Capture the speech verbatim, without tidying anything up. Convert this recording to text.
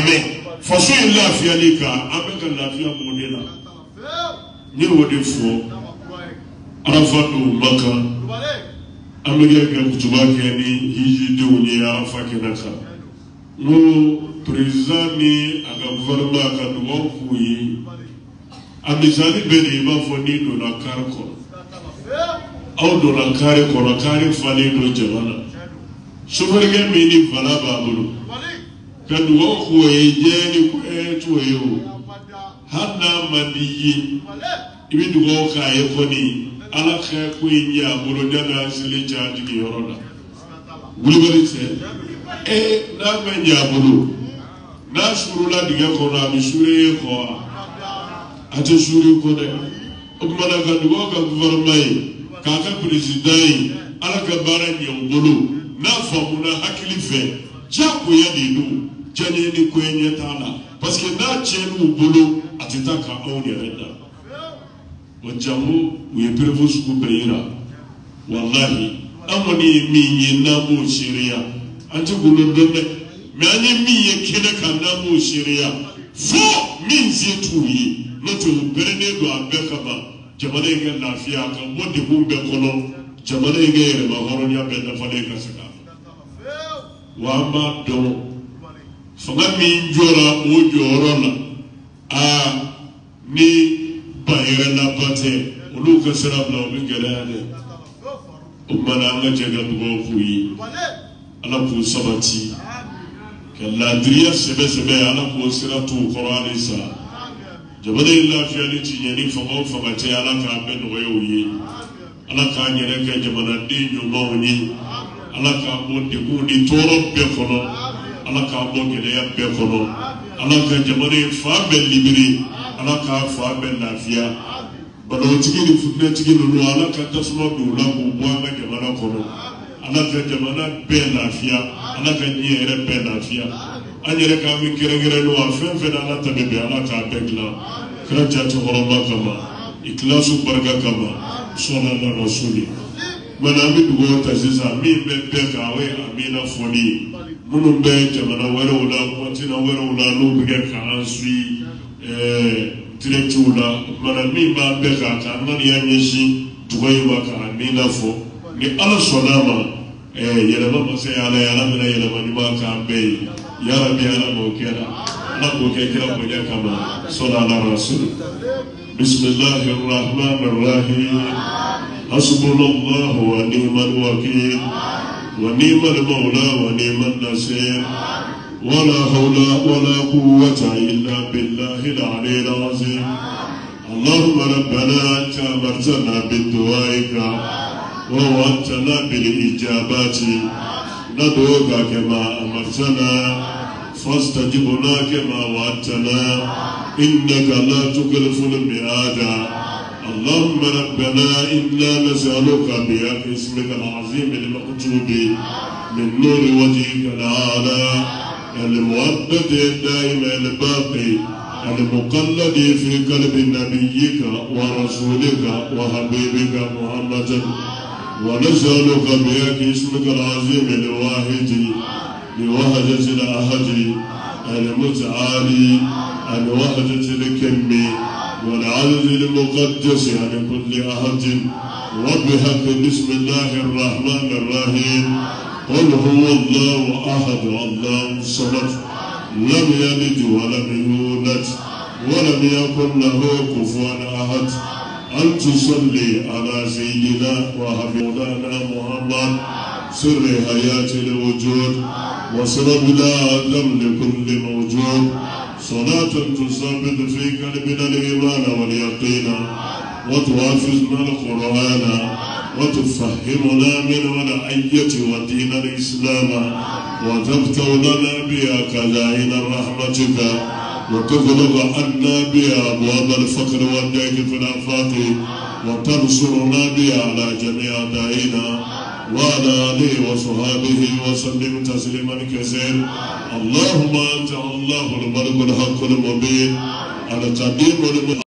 amen faso in lafiya ne ka abeka lafiya modela ni wode fo arafatu maka amege ga kutuba ke ni hiji de woni ya fake naka no president ni aga gouvernement ka do ko yi amizani bene ba fo ni do na karko aw do na kare ko na kare fali do jamana sofarge mini fala babulu kadu ko ye jeni ko e to yo hanna madiyi ibi dugo ka ye ko ni ala kha ko nya bolo dana sile jaati ki yoroda wulibari se e na ma nya bolo na surula diga ko na mi sure ko ate sure ko de o kuma na ka dugo ka gouvernement ka ka president ala ka bara nyi bolo na famuna hakili fe jako ya didu janye ni kwenye tala parce que na chenu bolo atitaka on yerenda wajamu uyeperevo suku beira wallahi amoni minyi na mo shiria anti gulo donne me anye miye kene kan na mo shiria fo minzi tuyi no to berene do abeka ba jamana nge lafiya kan mode bumbe kono jamana nge yere ma horonya be na fale ka saka wama do fanga min jora o jorona a ni bayira na bate ulu ka sara bla o ngere o mana nga jega dugo kuyi ala ku sabati kala driya sebe sebe ala ku siratu qur'an isa jabada illa fi aliti yani fanga fanga te ala ka ben wayo yi ala ka nyere ka jamana di nyumo ni ala ka mo de ko di toro be kono ala ka mo gele ya be kono ala ka jamane fa be libiri ala ka fa be lafiya balo tigi ni futne tigi no ala ka tasma do la ko bo ga jamana kono ala ka jamana be lafiya ala ka nyere be lafiya anyere ka mi kere kere no afen fe ala tabe be ala ka be gla kra jatu horoma kama ikhlasu baraka kama sallallahu rasuli mana mi dugo ta sisa mi be be ka we amina foni munu be jamana wara wala kontina wara wala no be ka ansui eh directula mana mi ba be ka ka nan ya nyeshi dugo yiwa ka amina fo ni ala sonama eh yele ba se ala ya na mena yele ba ni ba ka be ya rabbi ala mo kera na ko ke kira ko ya kama sallallahu rasul bismillahir rahmanir rahim حسبنا الله ونعم الوكيل ونعم المولى ونعم النصير ولا حول ولا قوة إلا بالله العلي العظيم اللهم ربنا أنت أمرتنا بدعائك ووعدتنا بالإجابات ندعوك كما أمرتنا فاستجبنا كما وعدتنا إنك لا تخلف الميعاد اللهم ربنا إنا نسألك بحق اسمك العظيم المكتوب من نور وجهك الأعلى المؤبد الدائم الباقي المقلد في قلب نبيك ورسولك وحبيبك محمد ونسألك بحق اسمك العظيم الواحد بوحدة الأحد المتعالي الوحدة الكمي والعدد المقدس عن كل أحد وبحق بسم الله الرحمن الرحيم قل هو الله أحد الله الصمد لم يلد ولم يولد ولم يكن له كفوا أحد أن تصلي على سيدنا وحبيبنا محمد سر حياة الوجود وسبب لا عدم لكل موجود صلاة تثبت في قلبنا الإيمان واليقين وتحفظنا القرآن وتفهمنا منه الحية ودين الإسلام وتفتح لنا بها خزائن رحمتك وتغلق عنا بها أبواب الفقر والضيق في الآفاق وتنصرنا بها على جميع أعدائنا وعلى آله وصحابه وسلم تسليما كثيرا اللهم أنت الله الملك الحق المبين القديم